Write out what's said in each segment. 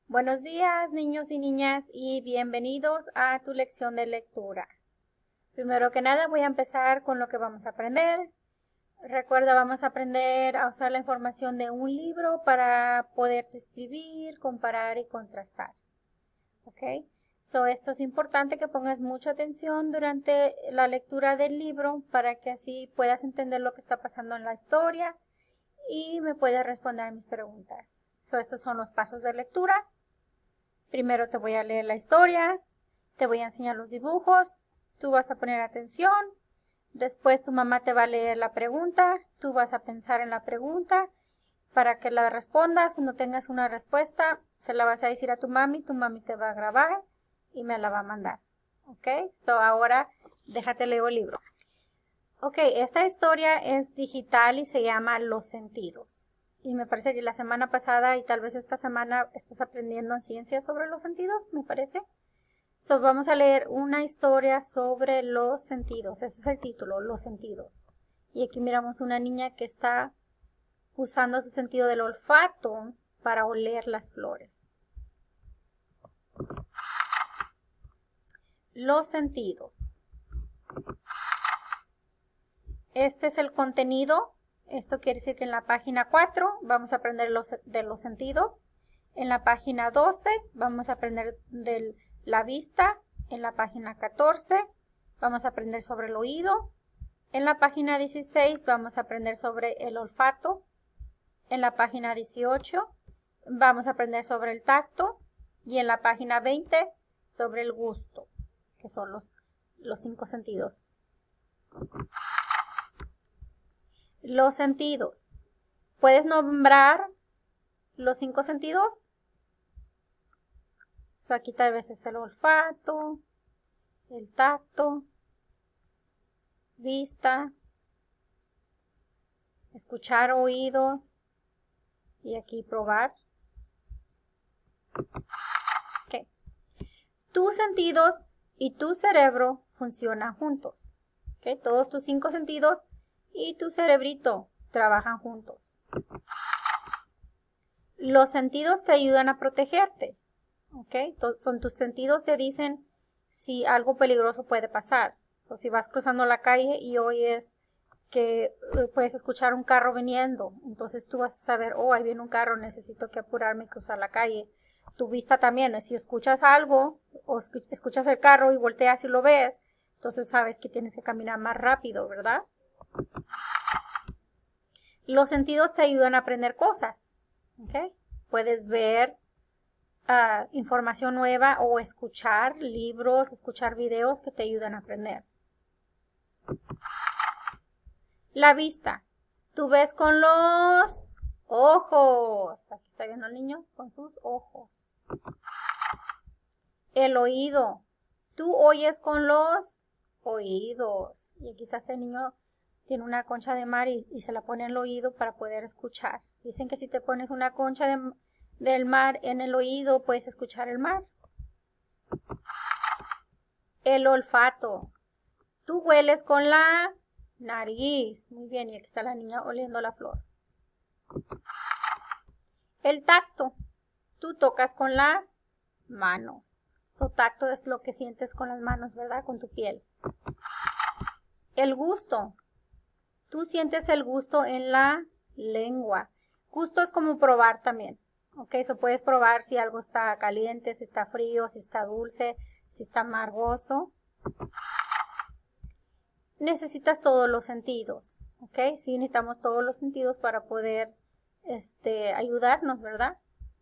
Buenos días, niños y niñas, y bienvenidos a tu lección de lectura. Primero que nada voy a empezar con lo que vamos a aprender. Recuerda, vamos a aprender a usar la información de un libro para poder escribir, comparar y contrastar. ¿Ok? Esto es importante que pongas mucha atención durante la lectura del libro para que así puedas entender lo que está pasando en la historia y me puedas responder mis preguntas. Estos son los pasos de lectura. Primero te voy a leer la historia, te voy a enseñar los dibujos, tú vas a poner atención, después tu mamá te va a leer la pregunta, tú vas a pensar en la pregunta para que la respondas. Cuando tengas una respuesta, se la vas a decir a tu mami te va a grabar y me la va a mandar. ¿Ok? Ahora déjate leer el libro. Ok, esta historia es digital y se llama Los Sentidos. Y me parece que la semana pasada y tal vez esta semana estás aprendiendo en ciencia sobre los sentidos, me parece. Vamos a leer una historia sobre los sentidos. Ese es el título, Los Sentidos. Y aquí miramos una niña que está usando su sentido del olfato para oler las flores. Los sentidos. Este es el contenido. Esto quiere decir que en la página 4 vamos a aprender de los sentidos. En la página 12 vamos a aprender de la vista. En la página 14 vamos a aprender sobre el oído. En la página 16 vamos a aprender sobre el olfato. En la página 18 vamos a aprender sobre el tacto. Y en la página 20 sobre el gusto, que son los 5 sentidos. Los sentidos. ¿Puedes nombrar los 5 sentidos? Aquí tal vez es el olfato, el tacto, vista, escuchar, oídos y aquí probar. Okay. Tus sentidos y tu cerebro funcionan juntos. Okay. Todos tus 5 sentidos y tu cerebrito trabajan juntos. Los sentidos te ayudan a protegerte. ¿Okay? Tus sentidos te dicen si algo peligroso puede pasar. Si vas cruzando la calle y oyes que puedes escuchar un carro viniendo, entonces tú vas a saber, ahí viene un carro, necesito que apurarme y cruzar la calle. Tu vista también, si escuchas algo o escuchas el carro y volteas y lo ves, entonces sabes que tienes que caminar más rápido, ¿verdad? Los sentidos te ayudan a aprender cosas. ¿Okay? Puedes ver información nueva o escuchar libros, escuchar videos que te ayudan a aprender. La vista. Tú ves con los ojos. Aquí está viendo el niño con sus ojos. El oído. Tú oyes con los oídos. Y aquí está este niño. Tiene una concha de mar y se la pone en el oído para poder escuchar. Dicen que si te pones una concha del mar en el oído, puedes escuchar el mar. El olfato. Tú hueles con la nariz. Muy bien, y aquí está la niña oliendo la flor. El tacto. Tú tocas con las manos. Tacto es lo que sientes con las manos, ¿verdad? Con tu piel. El gusto. Tú sientes el gusto en la lengua. Gusto es como probar también. Ok, puedes probar si algo está caliente, si está frío, si está dulce, si está amargoso. Necesitas todos los sentidos. Ok, sí, necesitamos todos los sentidos para poder ayudarnos, ¿verdad?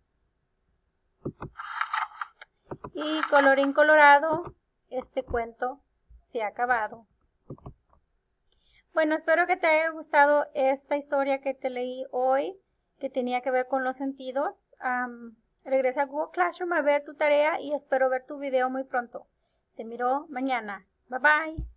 Y colorín colorado, este cuento se ha acabado. Bueno, espero que te haya gustado esta historia que te leí hoy, que tenía que ver con los sentidos. Regresa a Google Classroom a ver tu tarea y espero ver tu video muy pronto. Te miro mañana. Bye bye.